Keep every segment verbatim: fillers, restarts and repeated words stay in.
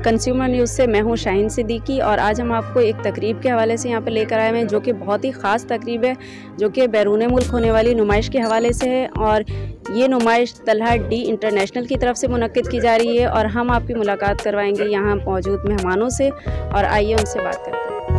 Consumer news से मैं हूं शाहीन सिद्दीकी और आज हम आपको एक तकरीब के हवाले से यहाँ पर लेकर आए हैं जो कि बहुत ही ख़ास तकरीब है, जो कि बैरून मुल्क होने वाली नुमाइश के हवाले से है। और ये नुमाइश तलहा डी इंटरनेशनल की तरफ से मुनक्किद की जा रही है और हम आपकी मुलाकात करवाएंगे यहाँ मौजूद मेहमानों से। और आइए उनसे बात करते हैं।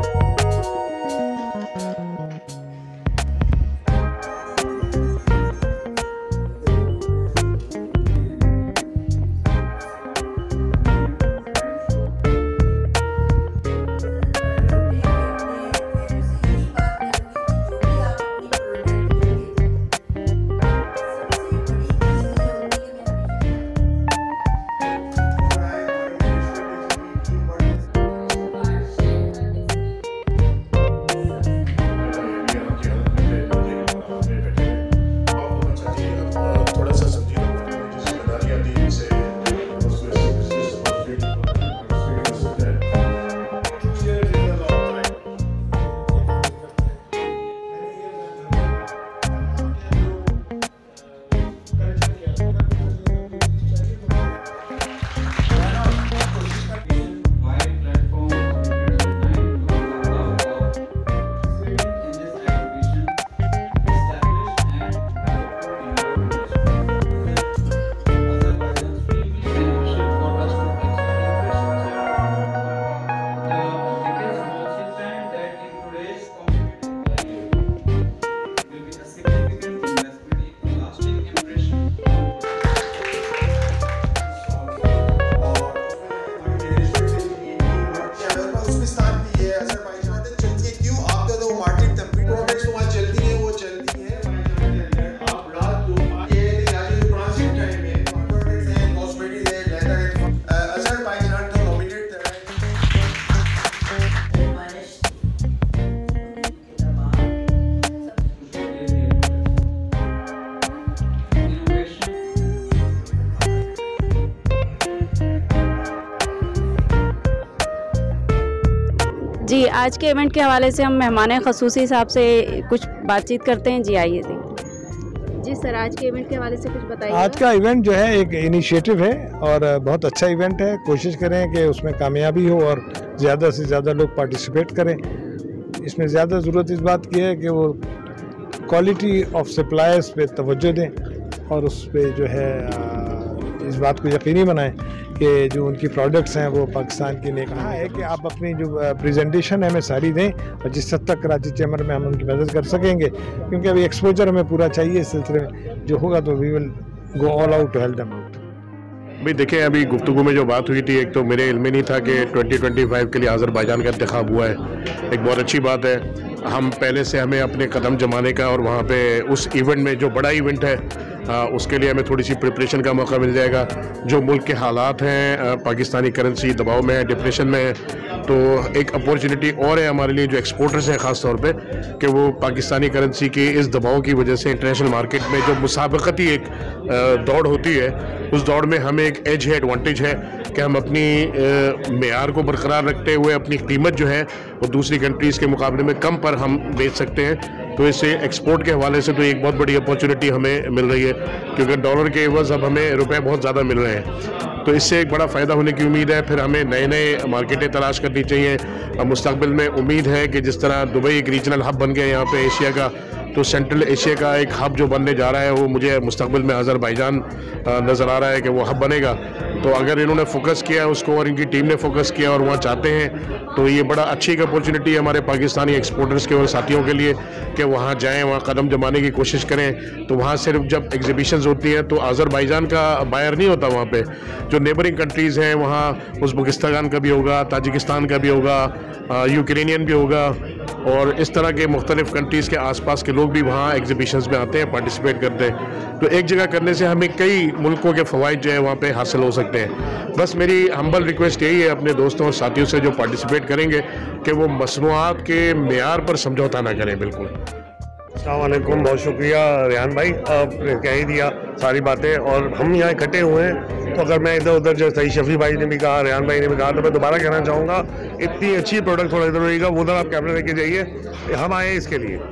जी, आज के इवेंट के हवाले से हम मेहमान ख़ुसूसी साहब से कुछ बातचीत करते हैं। जी आइए जी जी सर, आज के इवेंट के हवाले से कुछ बताइए। आज का इवेंट जो है एक इनिशिएटिव है और बहुत अच्छा इवेंट है। कोशिश करें कि उसमें कामयाबी हो और ज़्यादा से ज़्यादा लोग पार्टिसिपेट करें। इसमें ज़्यादा ज़रूरत इस बात की है कि वो क्वालिटी ऑफ सप्लायर्स पे तवज्जो दें और उस पर जो है इस बात को यकीनी बनाएं कि जो उनकी प्रोडक्ट्स हैं वो पाकिस्तान की नेक हाँ है कि आप अपनी जो प्रेजेंटेशन है हमें सारी दें और जिस हद तक कराची चैम्बर में हम उनकी मदद कर सकेंगे, क्योंकि अभी एक्सपोजर हमें पूरा चाहिए इस सिलसिले में। जो होगा तो we will go all out to help them out. भाई देखिए, अभी गुफ्तगू में जो बात हुई थी, एक तो मेरे इल्म में नहीं था कि ट्वेंटी ट्वेंटी फाइव के लिए अज़रबैजान का इंतखाब हुआ है। एक बहुत अच्छी बात है। हम पहले से हमें अपने कदम जमाने का और वहाँ पे उस इवेंट में जो बड़ा इवेंट है आ, उसके लिए हमें थोड़ी सी प्रिपरेशन का मौका मिल जाएगा। जो मुल्क के हालात हैं, पाकिस्तानी करेंसी दबाव में है, डिप्रेशन में है, तो एक अपॉर्चुनिटी और है हमारे लिए जो एक्सपोर्टर्स हैं ख़ास तौर पे कि वो पाकिस्तानी करेंसी के इस दबाव की वजह से इंटरनेशनल मार्केट में जो मुसाबकती एक दौड़ होती है, उस दौड़ में हमें एक एज है, एडवांटेज है कि हम अपनी मेयार को बरकरार रखते हुए अपनी कीमत जो है वो दूसरी कंट्रीज़ के मुकाबले में कम पर हम बेच सकते हैं। तो इससे एक्सपोर्ट के हवाले से तो एक बहुत बड़ी अपॉर्चुनिटी हमें मिल रही है, क्योंकि डॉलर के एवज अब हमें रुपए बहुत ज़्यादा मिल रहे हैं। तो इससे एक बड़ा फ़ायदा होने की उम्मीद है। फिर हमें नए नए मार्केटें तलाश करनी चाहिए। मुस्तकबिल में उम्मीद है कि जिस तरह दुबई एक रीजनल हब बन गया यहाँ पे एशिया का, तो सेंट्रल एशिया का एक हब जो बनने जा रहा है वो मुझे मुस्तकबिल में अज़रबैजान नज़र आ रहा है कि वो हब बनेगा। तो अगर इन्होंने फोकस किया उसको और इनकी टीम ने फोकस किया और वहाँ चाहते हैं, तो ये बड़ा अच्छी एक अपॉर्चुनिटी है हमारे पाकिस्तानी एक्सपोर्टर्स के और साथियों के लिए कि वहाँ जाएँ, वहाँ कदम जमाने की कोशिश करें। तो वहाँ सिर्फ जब एग्जीबिशंस होती हैं तो अज़रबैजान का बायर नहीं होता, वहाँ पे जो नेबरिंग कंट्रीज़ हैं, वहाँ उज़्बेकिस्तान का भी होगा, ताजिकिस्तान का भी होगा, यूक्रेनियन भी होगा, और इस तरह के मुख्तलिफ कंट्रीज़ के आसपास के लोग भी वहाँ एग्जीबिशंस में आते हैं, पार्टिसिपेट करते हैं। तो एक जगह करने से हमें कई मुल्कों के फ़वाइद जो है वहाँ पे हासिल हो सकते हैं। बस मेरी हम्बल रिक्वेस्ट यही है अपने दोस्तों और साथियों से जो पार्टिसिपेट करेंगे कि वो मसनूआत के मेयार पर समझौता ना करें। बिल्कुल। अस्सलाम वालेकुम, बहुत शुक्रिया रेहान भाई, आपने कह ही दिया सारी बातें और हम यहाँ इकट्ठे हुए हैं। तो अगर मैं इधर उधर जो सही शफी भाई ने भी कहा, रेहान भाई ने भी कहा, तो मैं दोबारा कहना चाहूँगा, इतनी अच्छी प्रोडक्ट थोड़ा इधर रहेगा, वो उधर आप कैमरा लेके जाइए, हम आए इसके लिए।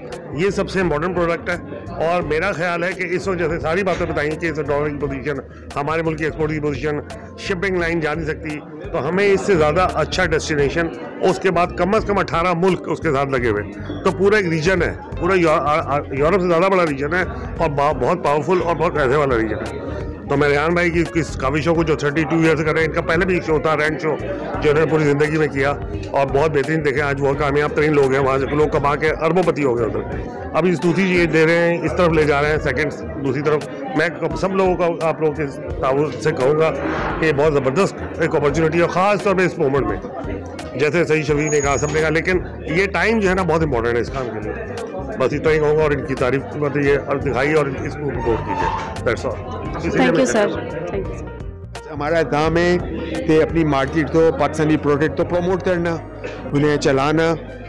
ये सबसे इम्पोर्टेंट प्रोडक्ट है। और मेरा ख्याल है कि इस वजह से सारी बातें बताई कि इस डॉलर की पोजीशन, हमारे मुल्क की एक्सपोर्ट की पोजीशन, शिपिंग लाइन जा नहीं सकती, तो हमें इससे ज़्यादा अच्छा डेस्टिनेशन, उसके बाद कम अज़ कम अठारह मुल्क उसके साथ लगे हुए, तो पूरा एक रीजन है, पूरा यूरोप से ज़्यादा बड़ा रीजन है और बहुत पावरफुल और बहुत पैसे वाला रीजन है। तो मैं रेहान भाई की इस काफ़ी शो को जो थर्टी टू ईयर से कर रहे हैं, इनका पहले भी एक शो था रेंट शो जो उन्होंने पूरी ज़िंदगी में किया और बहुत बेहतरीन देखे। आज बहुत कामयाब तरीन लोग हैं, वहाँ से लोग कमा के अरबोपति हो गए उधर। अब इस दूसरी चीज़ दे रहे हैं, इस तरफ ले जा रहे हैं सेकंड्स दूसरी तरफ। मैं सब लोगों का आप लोगों के ताउन से कहूँगा कि ये बहुत ज़बरदस्त एक अपॉर्चुनिटी है, ख़ास तौर पर इस मोमेंट में, जैसे सही शफी ने कहा, सबने कहा, लेकिन ये टाइम जो है ना बहुत इंपॉर्टेंट है इस काम के लिए। बस इतना ही कहूँगा और इनकी तारीफ बताइए और दिखाइए और इसको सपोर्ट कीजिए। That's all. Thank you sir. Thank you. हमारा काम है कि अपनी मार्केट को, पाकिस्तानी प्रोडक्ट को प्रमोट करना, उन्हें चलाना।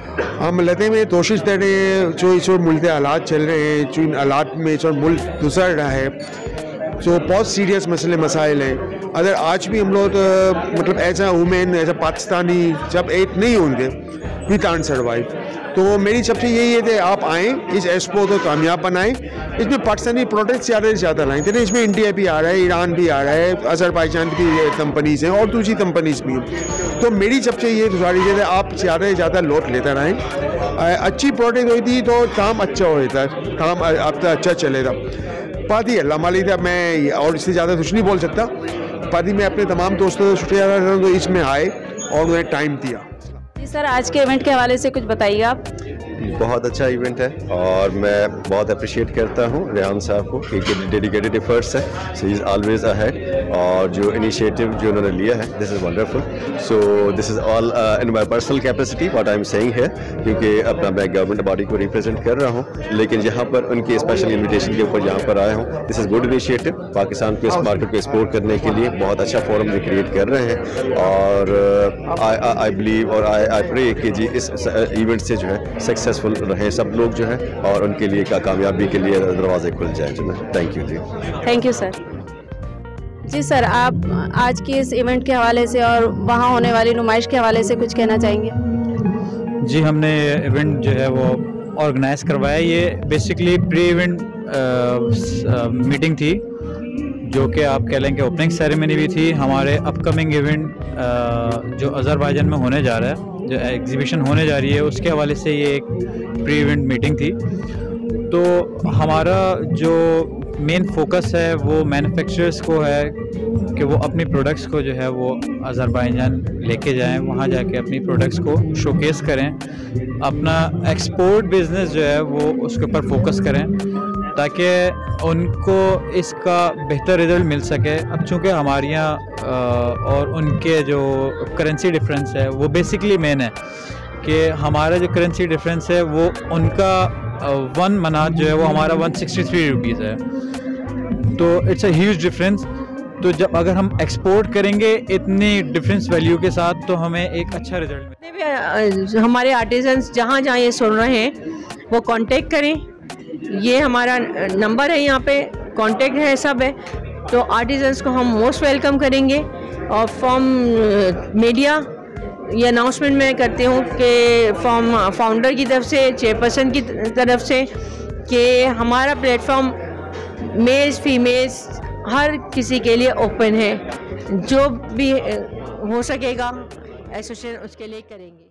हम लते में कोशिश कर रहे हैं, जो इस मुल्क के हालात चल रहे हैं, जो इन हालात में जो मुल्क गुजर रहा है, जो बहुत सीरियस मसले मसाइल हैं। अगर आज भी हम लोग मतलब as a women, as a Pakistani जब एक नहीं होंगे, वी कांट सर्वाइव। तो मेरी सबसे यही है कि आप आएँ, इस एक्सपो को कामयाब बनाएं, इसमें पाकिस्तानी प्रोडक्ट ज़्यादा से ज़्यादा लाएँ। तो इसमें इंडिया भी आ रहा है, ईरान भी आ रहा है, अज़रबैजान की कंपनीज़ हैं और दूसरी कंपनीज़ भी हैं। तो मेरी सबसे ये गुजारिश है कि आप ज़्यादा से ज़्यादा लोट लेते रहें। अच्छी प्रोडक्ट हुई थी तो काम अच्छा होता है, काम अब तक अच्छा चलेगा। बात ही अल्लाह मालिक है, मैं और इससे ज़्यादा कुछ नहीं बोल सकता। बात ही मैं अपने तमाम दोस्तों को शुक्रिया अदा करता हूँ तो इसमें आए और उन्हें टाइम दिया। जी सर, आज के इवेंट के हवाले से कुछ बताइए आप। बहुत अच्छा इवेंट है और मैं बहुत अप्रिशिएट करता हूँ रेहान साहब को, क्योंकि डेडिकेटेड एफर्ट्स है, so he is always ahead. और जो इनिशिएटिव जो उन्होंने लिया है, this is wonderful. So this is all in my personal capacity what I am saying है, क्योंकि अपना मैं गवर्नमेंट बॉडी को रिप्रेजेंट कर रहा हूँ, लेकिन यहाँ पर उनके स्पेशल इन्विटेशन के ऊपर यहाँ पर आया हूँ। This is good initiative. Pakistan को इस मार्केट को एक्सपोर्ट करने के लिए बहुत अच्छा फोरम क्रिएट कर रहे हैं और आई आई बिलीव और आई आई प्रे कि जी इस इवेंट से जो है सक्सेसफुल रहे सब लोग जो है और उनके लिए का कामयाबी के लिए दरवाजे खुल जाए जो है। थैंक यू जी। Thank you sir. जी सर, आप आज के इस इवेंट के हवाले से और वहाँ होने वाली नुमाइश के हवाले से कुछ कहना चाहेंगे? जी, हमने इवेंट जो है वो ऑर्गेनाइज़ करवाया। ये बेसिकली प्री इवेंट मीटिंग थी, जो कि आप कह लें कि ओपनिंग सेरेमनी भी थी। हमारे अपकमिंग इवेंट जो अज़रबैजान में होने जा रहा है, जो एग्जीबिशन होने जा रही है, उसके हवाले से ये एक प्री इवेंट मीटिंग थी। तो हमारा जो मेन फोकस है वो मैन्युफैक्चरर्स को है कि वो अपनी प्रोडक्ट्स को जो है वो अज़रबैजान लेके जाएं, वहाँ जाके अपनी प्रोडक्ट्स को शोकेस करें, अपना एक्सपोर्ट बिज़नेस जो है वो उसके ऊपर फोकस करें ताकि उनको इसका बेहतर रिज़ल्ट मिल सके। अब चूँकि हमारे यहाँ और उनके जो करेंसी डिफरेंस है वो बेसिकली मेन है कि हमारा जो करेंसी डिफरेंस है वो उनका वन मनात जो है वो हमारा वन सिक्सटी थ्री रुपीज़ है, तो इट्स अ ह्यूज डिफरेंस। तो जब अगर हम एक्सपोर्ट करेंगे इतनी डिफरेंस वैल्यू के साथ तो हमें एक अच्छा रिजल्ट मिलेगा। हमारे आर्टिजन्स जहाँ जहाँ ये सुन रहे हैं वो कांटेक्ट करें, ये हमारा नंबर है, यहाँ पे कांटेक्ट है, सब है। तो आर्टिजन्स को हम मोस्ट वेलकम करेंगे। और फ्रॉम मीडिया ये अनाउंसमेंट मैं करती हूँ कि फ्रॉम फाउंडर की तरफ से, चेयरपर्सन की तरफ से, कि हमारा प्लेटफॉर्म मेल्स फीमेल्स हर किसी के लिए ओपन है। जो भी हो सकेगा एसोसिएशन उसके लिए करेंगे।